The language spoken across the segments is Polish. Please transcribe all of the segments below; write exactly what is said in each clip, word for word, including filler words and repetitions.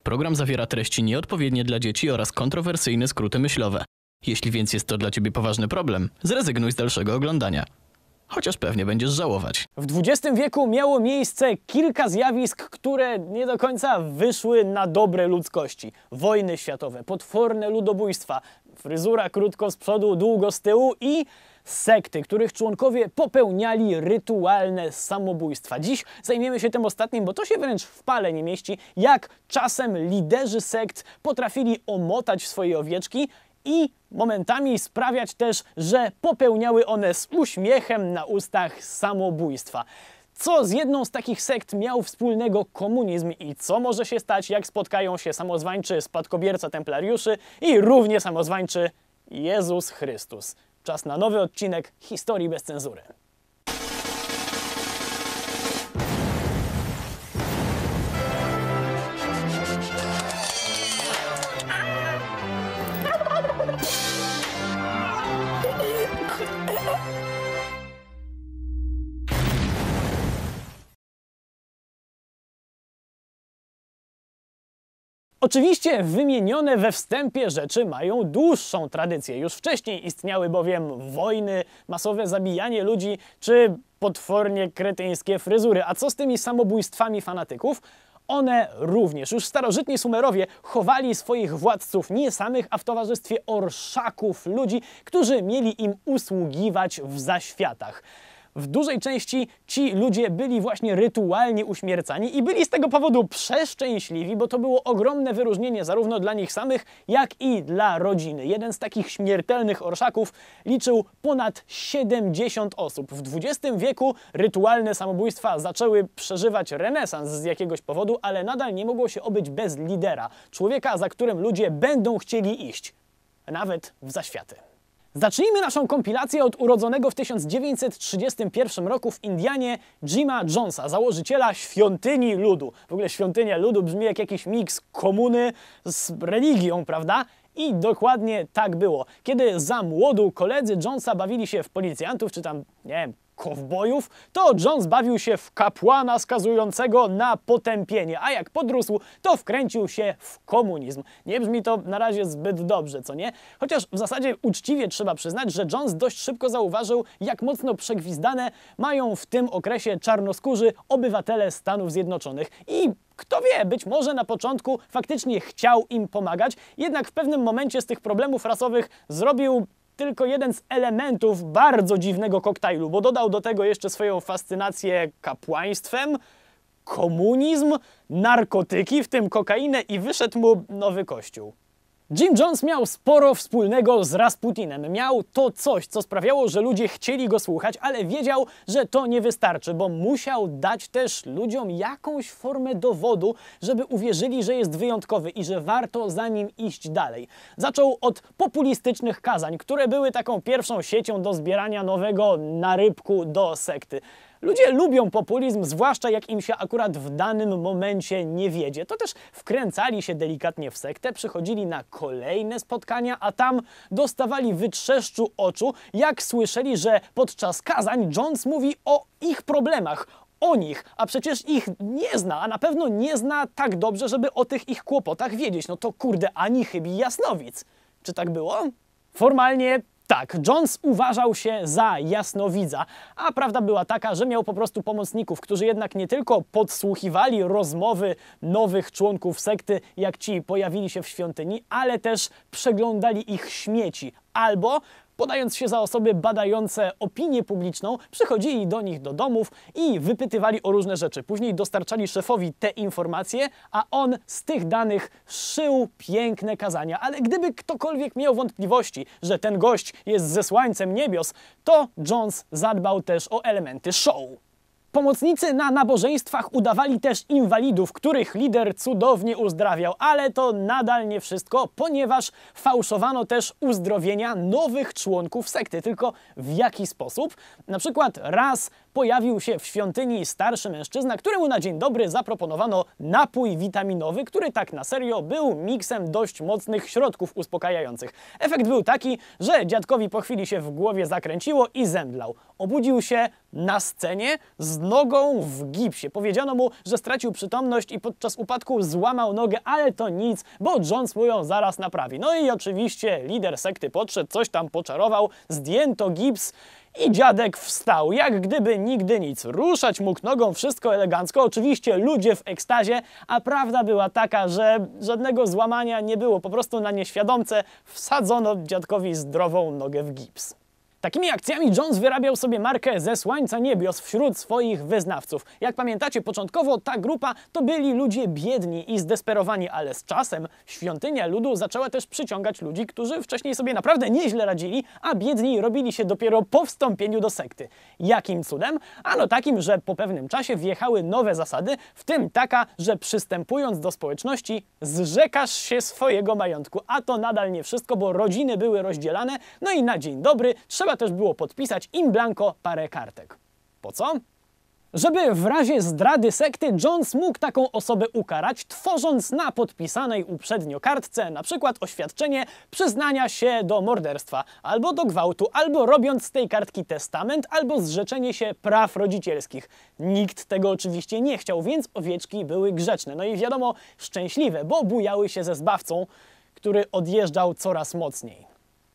program zawiera treści nieodpowiednie dla dzieci oraz kontrowersyjne skróty myślowe. Jeśli więc jest to dla ciebie poważny problem, zrezygnuj z dalszego oglądania. Chociaż pewnie będziesz żałować. W dwudziestym wieku miało miejsce kilka zjawisk, które nie do końca wyszły na dobre ludzkości. Wojny światowe, potworne ludobójstwa, fryzura krótko z przodu, długo z tyłu i sekty, których członkowie popełniali rytualne samobójstwa. Dziś zajmiemy się tym ostatnim, bo to się wręcz w pale nie mieści, jak czasem liderzy sekt potrafili omotać swoje owieczki i momentami sprawiać też, że popełniały one z uśmiechem na ustach samobójstwa. Co z jedną z takich sekt miał wspólnego komunizm i co może się stać, jak spotkają się samozwańczy spadkobierca templariuszy i równie samozwańczy Jezus Chrystus. Czas na nowy odcinek Historii bez cenzury. Oczywiście wymienione we wstępie rzeczy mają dłuższą tradycję. Już wcześniej istniały bowiem wojny, masowe zabijanie ludzi czy potwornie kretyńskie fryzury. A co z tymi samobójstwami fanatyków? One również. Już starożytni Sumerowie chowali swoich władców nie samych, a w towarzystwie orszaków ludzi, którzy mieli im usługiwać w zaświatach. W dużej części ci ludzie byli właśnie rytualnie uśmiercani i byli z tego powodu przeszczęśliwi, bo to było ogromne wyróżnienie zarówno dla nich samych, jak i dla rodziny. Jeden z takich śmiertelnych orszaków liczył ponad siedemdziesiąt osób. W dwudziestym wieku rytualne samobójstwa zaczęły przeżywać renesans z jakiegoś powodu, ale nadal nie mogło się obyć bez lidera, człowieka, za którym ludzie będą chcieli iść, nawet w zaświaty. Zacznijmy naszą kompilację od urodzonego w tysiąc dziewięćset trzydziestym pierwszym roku w Indianie Jima Jonesa, założyciela Świątyni Ludu. W ogóle Świątynia Ludu brzmi jak jakiś miks komuny z religią, prawda? I dokładnie tak było. Kiedy za młodu koledzy Jonesa bawili się w policjantów, czy tam, nie wiem, kowbojów, to Jones bawił się w kapłana skazującego na potępienie, a jak podrósł, to wkręcił się w komunizm. Nie brzmi to na razie zbyt dobrze, co nie? Chociaż w zasadzie uczciwie trzeba przyznać, że Jones dość szybko zauważył, jak mocno przegwizdane mają w tym okresie czarnoskórzy obywatele Stanów Zjednoczonych. I kto wie, być może na początku faktycznie chciał im pomagać, jednak w pewnym momencie z tych problemów rasowych zrobił tylko jeden z elementów bardzo dziwnego koktajlu, bo dodał do tego jeszcze swoją fascynację kapłaństwem, komunizm, narkotyki, w tym kokainę, i wyszedł mu nowy kościół. Jim Jones miał sporo wspólnego z Rasputinem. Miał to coś, co sprawiało, że ludzie chcieli go słuchać, ale wiedział, że to nie wystarczy, bo musiał dać też ludziom jakąś formę dowodu, żeby uwierzyli, że jest wyjątkowy i że warto za nim iść dalej. Zaczął od populistycznych kazań, które były taką pierwszą siecią do zbierania nowego narybku do sekty. Ludzie lubią populizm, zwłaszcza jak im się akurat w danym momencie nie wiedzie. To też wkręcali się delikatnie w sektę, przychodzili na kolejne spotkania, a tam dostawali wytrzeszczu oczu, jak słyszeli, że podczas kazań Jones mówi o ich problemach, o nich, a przecież ich nie zna, a na pewno nie zna tak dobrze, żeby o tych ich kłopotach wiedzieć. No to kurde, ani chybi jasnowic. Czy tak było? Formalnie tak, Jones uważał się za jasnowidza, a prawda była taka, że miał po prostu pomocników, którzy jednak nie tylko podsłuchiwali rozmowy nowych członków sekty, jak ci pojawili się w świątyni, ale też przeglądali ich śmieci, albo podając się za osoby badające opinię publiczną, przychodzili do nich do domów i wypytywali o różne rzeczy. Później dostarczali szefowi te informacje, a on z tych danych szył piękne kazania. Ale gdyby ktokolwiek miał wątpliwości, że ten gość jest zesłańcem niebios, to Jones zadbał też o elementy show. Pomocnicy na nabożeństwach udawali też inwalidów, których lider cudownie uzdrawiał, ale to nadal nie wszystko, ponieważ fałszowano też uzdrowienia nowych członków sekty. Tylko w jaki sposób? Na przykład raz pojawił się w świątyni starszy mężczyzna, któremu na dzień dobry zaproponowano napój witaminowy, który tak na serio był miksem dość mocnych środków uspokajających. Efekt był taki, że dziadkowi po chwili się w głowie zakręciło i zemdlał. Obudził się na scenie z nogą w gipsie. Powiedziano mu, że stracił przytomność i podczas upadku złamał nogę, ale to nic, bo Jones mu ją zaraz naprawi. No i oczywiście lider sekty podszedł, coś tam poczarował, zdjęto gips i dziadek wstał, jak gdyby nigdy nic. Ruszać mógł nogą, wszystko elegancko, oczywiście ludzie w ekstazie, a prawda była taka, że żadnego złamania nie było, po prostu na nieświadomce wsadzono dziadkowi zdrową nogę w gips. Takimi akcjami Jones wyrabiał sobie markę ze słońca niebios wśród swoich wyznawców. Jak pamiętacie, początkowo ta grupa to byli ludzie biedni i zdesperowani, ale z czasem świątynia ludu zaczęła też przyciągać ludzi, którzy wcześniej sobie naprawdę nieźle radzili, a biedni robili się dopiero po wstąpieniu do sekty. Jakim cudem? Ano takim, że po pewnym czasie wjechały nowe zasady, w tym taka, że przystępując do społeczności zrzekasz się swojego majątku. A to nadal nie wszystko, bo rodziny były rozdzielane, no i na dzień dobry trzeba też było podpisać in blanco parę kartek. Po co? Żeby w razie zdrady sekty Jones mógł taką osobę ukarać, tworząc na podpisanej uprzednio kartce na przykład oświadczenie przyznania się do morderstwa, albo do gwałtu, albo robiąc z tej kartki testament, albo zrzeczenie się praw rodzicielskich. Nikt tego oczywiście nie chciał, więc owieczki były grzeczne. No i wiadomo, szczęśliwe, bo bujały się ze zbawcą, który odjeżdżał coraz mocniej.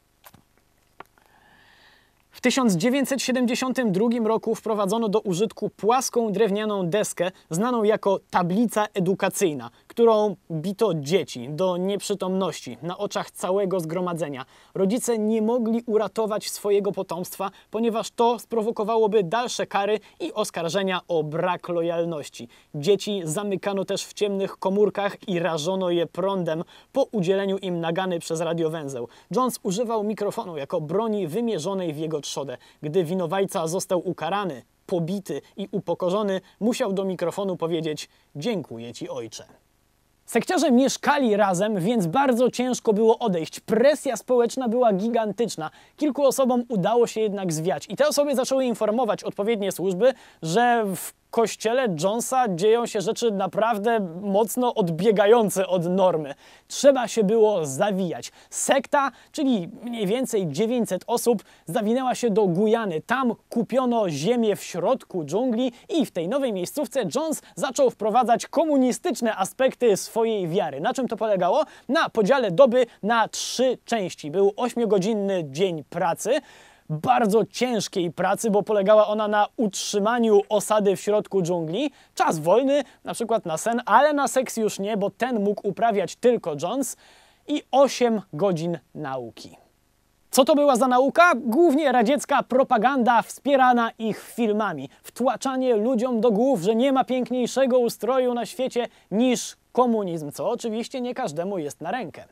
W tysiąc dziewięćset siedemdziesiątym drugim roku wprowadzono do użytku płaską drewnianą deskę znaną jako tablica edukacyjna, którą bito dzieci do nieprzytomności na oczach całego zgromadzenia. Rodzice nie mogli uratować swojego potomstwa, ponieważ to sprowokowałoby dalsze kary i oskarżenia o brak lojalności. Dzieci zamykano też w ciemnych komórkach i rażono je prądem po udzieleniu im nagany przez radiowęzeł. Jones używał mikrofonu jako broni wymierzonej w jego trzodę. Gdy winowajca został ukarany, pobity i upokorzony, musiał do mikrofonu powiedzieć: „Dziękuję ci, ojcze”. Sekciarze mieszkali razem, więc bardzo ciężko było odejść. Presja społeczna była gigantyczna. Kilku osobom udało się jednak zwiać i te osoby zaczęły informować odpowiednie służby, że w kościele Jonesa dzieją się rzeczy naprawdę mocno odbiegające od normy. Trzeba się było zawijać. Sekta, czyli mniej więcej dziewięćset osób, zawinęła się do Gujany. Tam kupiono ziemię w środku dżungli i w tej nowej miejscówce Jones zaczął wprowadzać komunistyczne aspekty swojej wiary. Na czym to polegało? Na podziale doby na trzy części. Był ośmiogodzinny dzień pracy, bardzo ciężkiej pracy, bo polegała ona na utrzymaniu osady w środku dżungli, czas wolny, na przykład na sen, ale na seks już nie, bo ten mógł uprawiać tylko Jones, i osiem godzin nauki. Co to była za nauka? Głównie radziecka propaganda wspierana ich filmami. Wtłaczanie ludziom do głów, że nie ma piękniejszego ustroju na świecie niż komunizm, co oczywiście nie każdemu jest na rękę.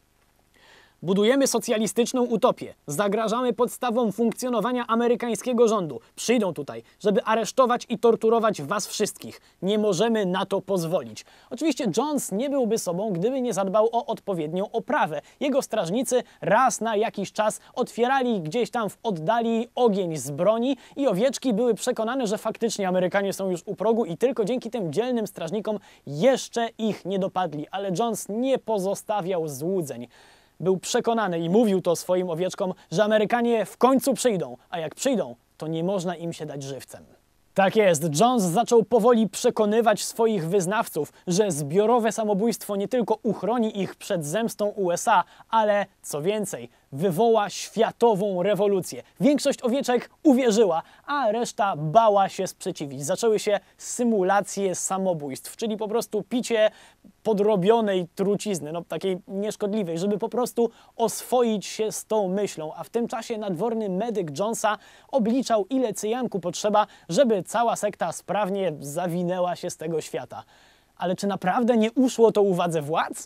Budujemy socjalistyczną utopię. Zagrażamy podstawom funkcjonowania amerykańskiego rządu. Przyjdą tutaj, żeby aresztować i torturować was wszystkich. Nie możemy na to pozwolić. Oczywiście Jones nie byłby sobą, gdyby nie zadbał o odpowiednią oprawę. Jego strażnicy raz na jakiś czas otwierali gdzieś tam w oddali ogień z broni i owieczki były przekonane, że faktycznie Amerykanie są już u progu i tylko dzięki tym dzielnym strażnikom jeszcze ich nie dopadli. Ale Jones nie pozostawiał złudzeń. Był przekonany i mówił to swoim owieczkom, że Amerykanie w końcu przyjdą, a jak przyjdą, to nie można im się dać żywcem. Tak jest, Jones zaczął powoli przekonywać swoich wyznawców, że zbiorowe samobójstwo nie tylko uchroni ich przed zemstą U S A, ale co więcej, wywoła światową rewolucję. Większość owieczek uwierzyła, a reszta bała się sprzeciwić. Zaczęły się symulacje samobójstw, czyli po prostu picie podrobionej trucizny, no takiej nieszkodliwej, żeby po prostu oswoić się z tą myślą, a w tym czasie nadworny medyk Jonesa obliczał, ile cyjanku potrzeba, żeby cała sekta sprawnie zawinęła się z tego świata. Ale czy naprawdę nie uszło to uwadze władz?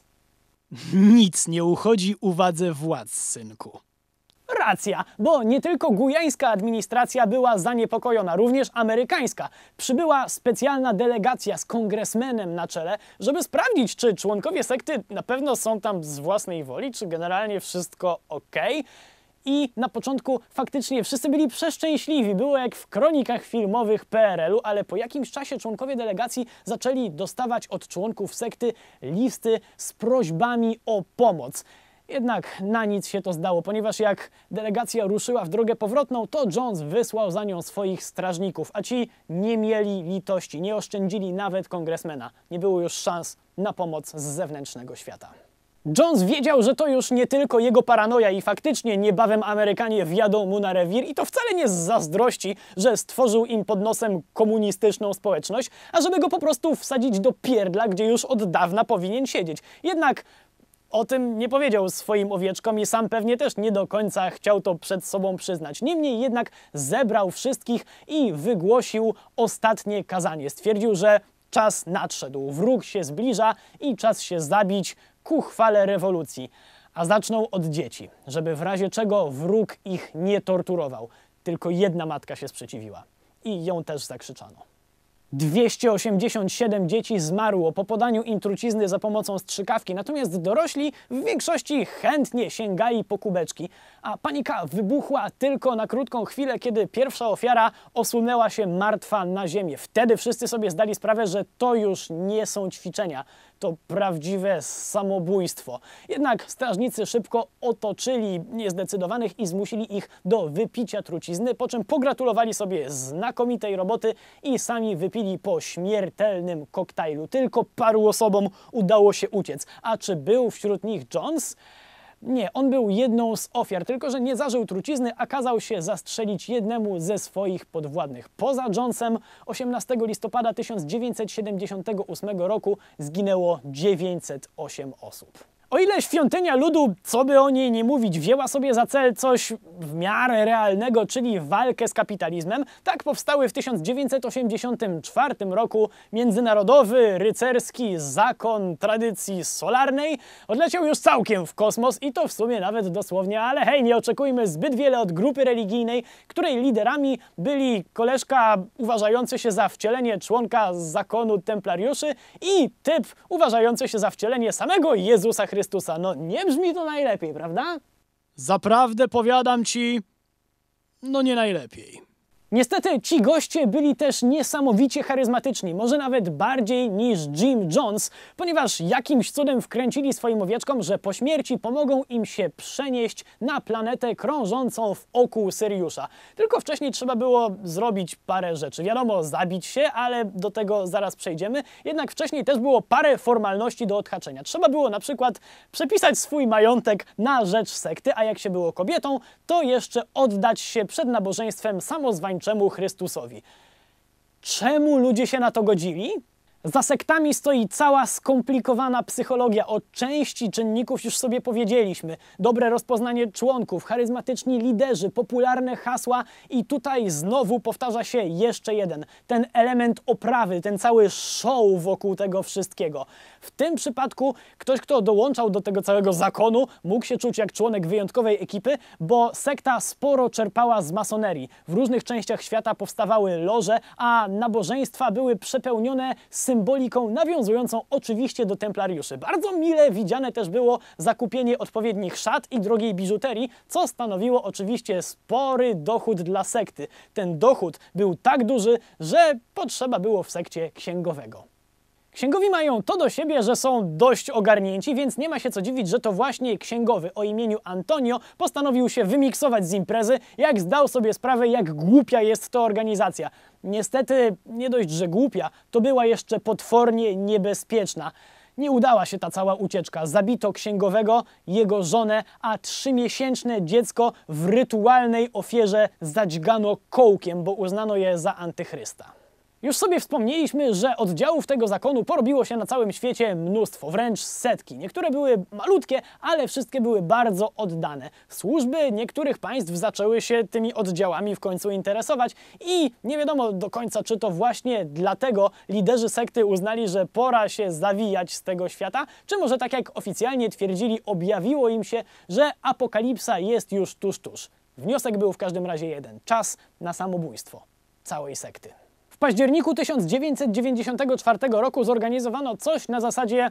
Nic nie uchodzi uwadze władz, synku. Racja, bo nie tylko gujańska administracja była zaniepokojona, również amerykańska. Przybyła specjalna delegacja z kongresmenem na czele, żeby sprawdzić, czy członkowie sekty na pewno są tam z własnej woli, czy generalnie wszystko ok. i na początku faktycznie wszyscy byli przeszczęśliwi. Było jak w kronikach filmowych P R L u, ale po jakimś czasie członkowie delegacji zaczęli dostawać od członków sekty listy z prośbami o pomoc. Jednak na nic się to zdało, ponieważ jak delegacja ruszyła w drogę powrotną, to Jones wysłał za nią swoich strażników, a ci nie mieli litości, nie oszczędzili nawet kongresmena. Nie było już szans na pomoc z zewnętrznego świata. Jones wiedział, że to już nie tylko jego paranoja i faktycznie niebawem Amerykanie wjadą mu na rewir i to wcale nie z zazdrości, że stworzył im pod nosem komunistyczną społeczność, a żeby go po prostu wsadzić do pierdla, gdzie już od dawna powinien siedzieć. Jednak o tym nie powiedział swoim owieczkom i sam pewnie też nie do końca chciał to przed sobą przyznać. Niemniej jednak zebrał wszystkich i wygłosił ostatnie kazanie. Stwierdził, że czas nadszedł, wróg się zbliża i czas się zabić ku chwale rewolucji. A zaczną od dzieci, żeby w razie czego wróg ich nie torturował. Tylko jedna matka się sprzeciwiła i ją też zakrzyczano. dwieście osiemdziesiąt siedem dzieci zmarło po podaniu im trucizny za pomocą strzykawki, natomiast dorośli w większości chętnie sięgali po kubeczki, a panika wybuchła tylko na krótką chwilę, kiedy pierwsza ofiara osunęła się martwa na ziemię. Wtedy wszyscy sobie zdali sprawę, że to już nie są ćwiczenia, to prawdziwe samobójstwo. Jednak strażnicy szybko otoczyli niezdecydowanych i zmusili ich do wypicia trucizny, po czym pogratulowali sobie znakomitej roboty i sami wypili po śmiertelnym koktajlu. Tylko paru osobom udało się uciec. A czy był wśród nich Jones? Nie, on był jedną z ofiar, tylko że nie zażył trucizny, a kazał się zastrzelić jednemu ze swoich podwładnych. Poza Jonesem osiemnastego listopada tysiąc dziewięćset siedemdziesiątego ósmego roku zginęło dziewięćset osiem osób. O ile Świątynia Ludu, co by o niej nie mówić, wzięła sobie za cel coś w miarę realnego, czyli walkę z kapitalizmem, tak powstały w tysiąc dziewięćset osiemdziesiątym czwartym roku Międzynarodowy Rycerski Zakon Tradycji Solarnej. Odleciał już całkiem w kosmos i to w sumie nawet dosłownie, ale hej, nie oczekujmy zbyt wiele od grupy religijnej, której liderami byli koleżka uważający się za wcielenie członka Zakonu Templariuszy i typ uważający się za wcielenie samego Jezusa Chrystusa. Chrystusa. No nie brzmi to najlepiej, prawda? Zaprawdę powiadam ci, no nie najlepiej. Niestety ci goście byli też niesamowicie charyzmatyczni, może nawet bardziej niż Jim Jones, ponieważ jakimś cudem wkręcili swoim owieczkom, że po śmierci pomogą im się przenieść na planetę krążącą wokół Syriusza. Tylko wcześniej trzeba było zrobić parę rzeczy. Wiadomo, zabić się, ale do tego zaraz przejdziemy. Jednak wcześniej też było parę formalności do odhaczenia. Trzeba było na przykład przepisać swój majątek na rzecz sekty, a jak się było kobietą, to jeszcze oddać się przed nabożeństwem samozwańczemu Chrystusowi. Czemu ludzie się na to godzili? Za sektami stoi cała skomplikowana psychologia. O części czynników już sobie powiedzieliśmy. Dobre rozpoznanie członków, charyzmatyczni liderzy, popularne hasła i tutaj znowu powtarza się jeszcze jeden. Ten element oprawy, ten cały show wokół tego wszystkiego. W tym przypadku ktoś, kto dołączał do tego całego zakonu, mógł się czuć jak członek wyjątkowej ekipy, bo sekta sporo czerpała z masonerii. W różnych częściach świata powstawały loże, a nabożeństwa były przepełnione symboliką nawiązującą oczywiście do templariuszy. Bardzo mile widziane też było zakupienie odpowiednich szat i drogiej biżuterii, co stanowiło oczywiście spory dochód dla sekty. Ten dochód był tak duży, że potrzeba było w sekcie księgowego. Księgowi mają to do siebie, że są dość ogarnięci, więc nie ma się co dziwić, że to właśnie księgowy o imieniu Antonio postanowił się wymiksować z imprezy, jak zdał sobie sprawę, jak głupia jest to organizacja. Niestety, nie dość, że głupia, to była jeszcze potwornie niebezpieczna. Nie udała się ta cała ucieczka. Zabito księgowego, jego żonę, a trzymiesięczne dziecko w rytualnej ofierze zadźgano kołkiem, bo uznano je za antychrysta. Już sobie wspomnieliśmy, że oddziałów tego zakonu porobiło się na całym świecie mnóstwo, wręcz setki. Niektóre były malutkie, ale wszystkie były bardzo oddane. Służby niektórych państw zaczęły się tymi oddziałami w końcu interesować i nie wiadomo do końca, czy to właśnie dlatego liderzy sekty uznali, że pora się zawijać z tego świata, czy może tak jak oficjalnie twierdzili, objawiło im się, że apokalipsa jest już tuż, tuż. Wniosek był w każdym razie jeden. Czas na samobójstwo całej sekty. W październiku tysiąc dziewięćset dziewięćdziesiątego czwartego roku zorganizowano coś na zasadzie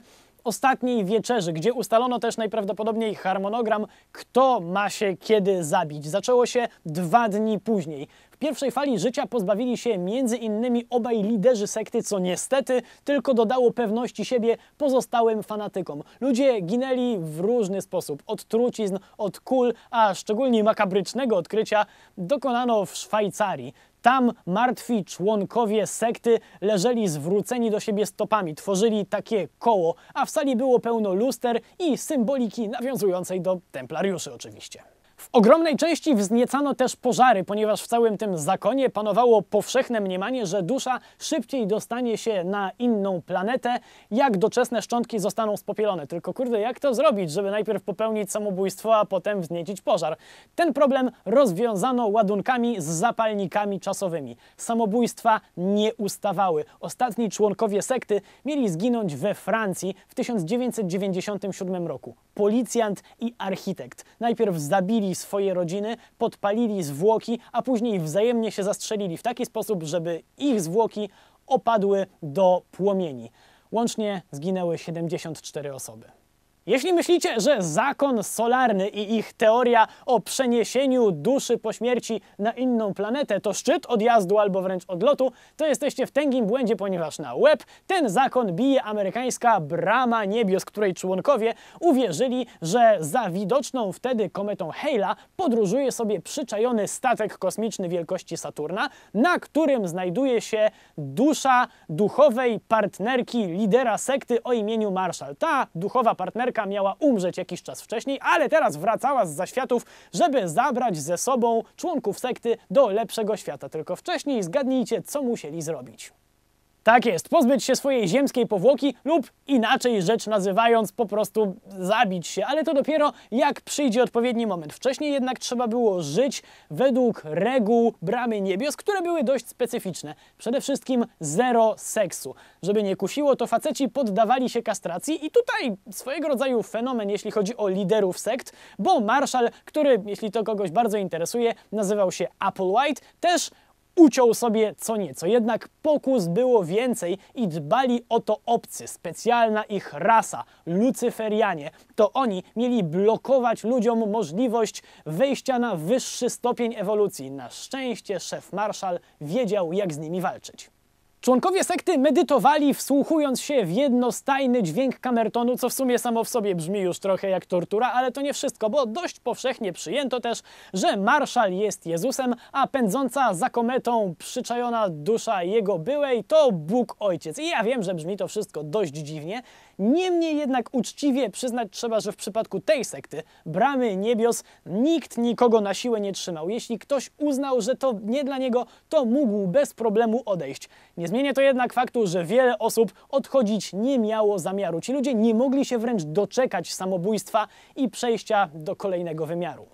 ostatniej wieczerzy, gdzie ustalono też najprawdopodobniej harmonogram, kto ma się kiedy zabić. Zaczęło się dwa dni później. W pierwszej fali życia pozbawili się między innymi obaj liderzy sekty, co niestety tylko dodało pewności siebie pozostałym fanatykom. Ludzie ginęli w różny sposób, od trucizn, od kul, a szczególnie makabrycznego odkrycia dokonano w Szwajcarii. Tam martwi członkowie sekty leżeli zwróceni do siebie stopami, tworzyli takie koło, a w sali było pełno luster i symboliki nawiązującej do templariuszy oczywiście. W ogromnej części wzniecano też pożary, ponieważ w całym tym zakonie panowało powszechne mniemanie, że dusza szybciej dostanie się na inną planetę, jak doczesne szczątki zostaną spopielone. Tylko kurde, jak to zrobić, żeby najpierw popełnić samobójstwo, a potem wzniecić pożar? Ten problem rozwiązano ładunkami z zapalnikami czasowymi. Samobójstwa nie ustawały. Ostatni członkowie sekty mieli zginąć we Francji w tysiąc dziewięćset dziewięćdziesiątym siódmym roku. Policjant i architekt najpierw zabili swoje rodziny, podpalili zwłoki, a później wzajemnie się zastrzelili w taki sposób, żeby ich zwłoki opadły do płomieni. Łącznie zginęły siedemdziesiąt cztery osoby. Jeśli myślicie, że zakon solarny i ich teoria o przeniesieniu duszy po śmierci na inną planetę to szczyt odjazdu albo wręcz odlotu, to jesteście w tęgim błędzie, ponieważ na łeb ten zakon bije amerykańska brama niebios, której członkowie uwierzyli, że za widoczną wtedy kometą Hale'a podróżuje sobie przyczajony statek kosmiczny wielkości Saturna, na którym znajduje się dusza duchowej partnerki lidera sekty o imieniu Marshall. Ta duchowa partnerka miała umrzeć jakiś czas wcześniej, ale teraz wracała z zaświatów, żeby zabrać ze sobą członków sekty do lepszego świata. Tylko wcześniej zgadnijcie, co musieli zrobić. Tak jest, pozbyć się swojej ziemskiej powłoki lub inaczej rzecz nazywając po prostu zabić się, ale to dopiero jak przyjdzie odpowiedni moment. Wcześniej jednak trzeba było żyć według reguł bramy niebios, które były dość specyficzne. Przede wszystkim zero seksu. Żeby nie kusiło, to faceci poddawali się kastracji i tutaj swojego rodzaju fenomen, jeśli chodzi o liderów sekt, bo Marshall, który, jeśli to kogoś bardzo interesuje, nazywał się Applewhite, też uciął sobie co nieco, jednak pokus było więcej i dbali o to obcy, specjalna ich rasa, lucyferianie. To oni mieli blokować ludziom możliwość wejścia na wyższy stopień ewolucji. Na szczęście szef Marshall wiedział, jak z nimi walczyć. Członkowie sekty medytowali, wsłuchując się w jednostajny dźwięk kamertonu, co w sumie samo w sobie brzmi już trochę jak tortura, ale to nie wszystko, bo dość powszechnie przyjęto też, że Marshall jest Jezusem, a pędząca za kometą przyczajona dusza jego byłej to Bóg Ojciec. I ja wiem, że brzmi to wszystko dość dziwnie, niemniej jednak uczciwie przyznać trzeba, że w przypadku tej sekty, bramy niebios, nikt nikogo na siłę nie trzymał. Jeśli ktoś uznał, że to nie dla niego, to mógł bez problemu odejść. Nie zmienia to jednak faktu, że wiele osób odchodzić nie miało zamiaru. Ci ludzie nie mogli się wręcz doczekać samobójstwa i przejścia do kolejnego wymiaru.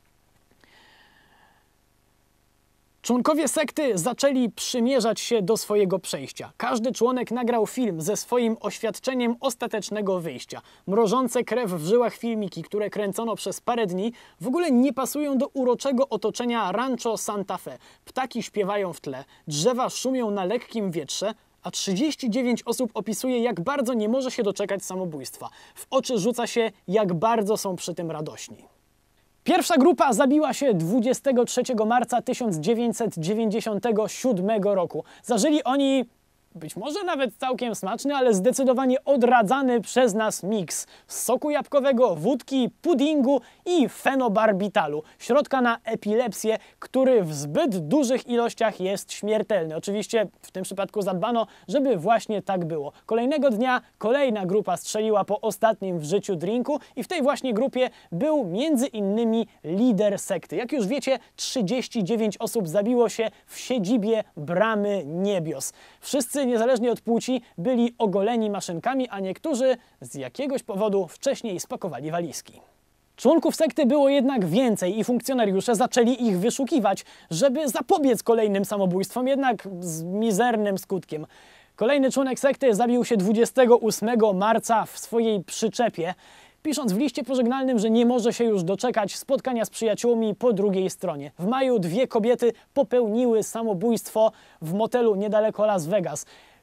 Członkowie sekty zaczęli przymierzać się do swojego przejścia. Każdy członek nagrał film ze swoim oświadczeniem ostatecznego wyjścia. Mrożące krew w żyłach filmiki, które kręcono przez parę dni, w ogóle nie pasują do uroczego otoczenia Rancho Santa Fe. Ptaki śpiewają w tle, drzewa szumią na lekkim wietrze, a trzydzieści dziewięć osób opisuje, jak bardzo nie może się doczekać samobójstwa. W oczy rzuca się, jak bardzo są przy tym radośni. Pierwsza grupa zabiła się dwudziestego trzeciego marca tysiąc dziewięćset dziewięćdziesiątego siódmego roku. Zażyli oni być może nawet całkiem smaczny, ale zdecydowanie odradzany przez nas miks z soku jabłkowego, wódki, puddingu i fenobarbitalu, środka na epilepsję, który w zbyt dużych ilościach jest śmiertelny. Oczywiście w tym przypadku zadbano, żeby właśnie tak było. Kolejnego dnia kolejna grupa strzeliła po ostatnim w życiu drinku i w tej właśnie grupie był między innymi lider sekty. Jak już wiecie, trzydzieści dziewięć osób zabiło się w siedzibie Bramy Niebios. Wszyscy, niezależnie od płci, byli ogoleni maszynkami, a niektórzy z jakiegoś powodu wcześniej spakowali walizki. Członków sekty było jednak więcej i funkcjonariusze zaczęli ich wyszukiwać, żeby zapobiec kolejnym samobójstwom, jednak z mizernym skutkiem. Kolejny członek sekty zabił się dwudziestego ósmego marca w swojej przyczepie, pisząc w liście pożegnalnym, że nie może się już doczekać spotkania z przyjaciółmi po drugiej stronie. W maju dwie kobiety popełniły samobójstwo w motelu niedaleko Las Vegas.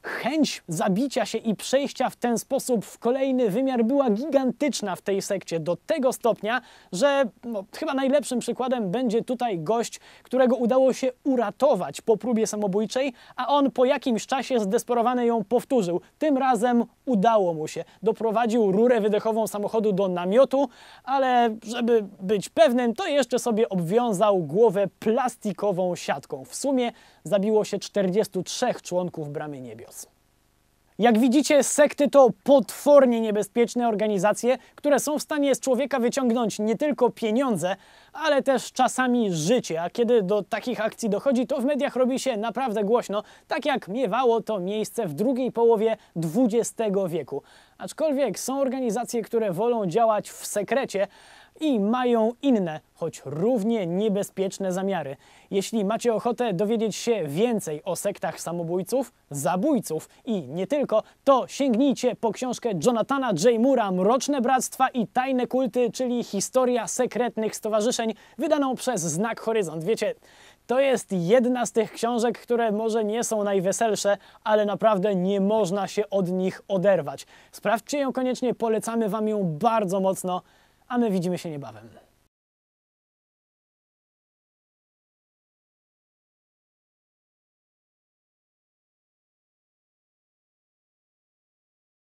chęć zabicia się i przejścia w ten sposób w kolejny wymiar była gigantyczna w tej sekcie, do tego stopnia, że no, chyba najlepszym przykładem będzie tutaj gość, którego udało się uratować po próbie samobójczej, a on po jakimś czasie zdesperowany ją powtórzył. Tym razem udało mu się. Doprowadził rurę wydechową samochodu do namiotu, ale żeby być pewnym, to jeszcze sobie obwiązał głowę plastikową siatką. W sumie zabiło się czterdziestu trzech członków Bramy Niebios. Jak widzicie, sekty to potwornie niebezpieczne organizacje, które są w stanie z człowieka wyciągnąć nie tylko pieniądze, ale też czasami życie. A kiedy do takich akcji dochodzi, to w mediach robi się naprawdę głośno, tak jak miewało to miejsce w drugiej połowie dwudziestego wieku. Aczkolwiek są organizacje, które wolą działać w sekrecie i mają inne, choć równie niebezpieczne zamiary. Jeśli macie ochotę dowiedzieć się więcej o sektach samobójców, zabójców i nie tylko, to sięgnijcie po książkę Jonathana J. Moore'a Mroczne Bractwa i Tajne Kulty, czyli Historia sekretnych stowarzyszeń, wydaną przez Znak Horyzont. Wiecie, to jest jedna z tych książek, które może nie są najweselsze, ale naprawdę nie można się od nich oderwać. Sprawdźcie ją koniecznie, polecamy wam ją bardzo mocno, a my widzimy się niebawem.